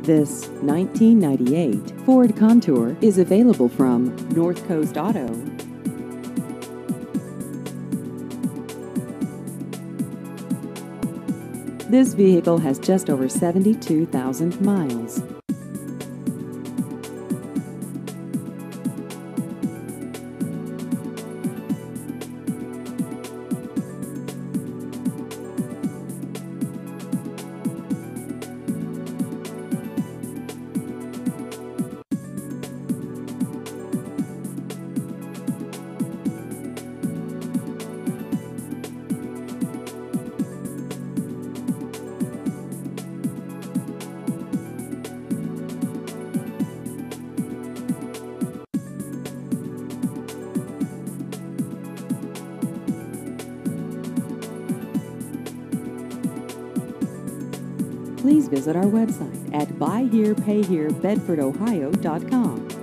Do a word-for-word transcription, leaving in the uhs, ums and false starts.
This nineteen ninety-eight Ford Contour is available from North Coast Auto. This vehicle has just over seventy-two thousand miles. Please visit our website at buy here pay here bedford ohio dot com.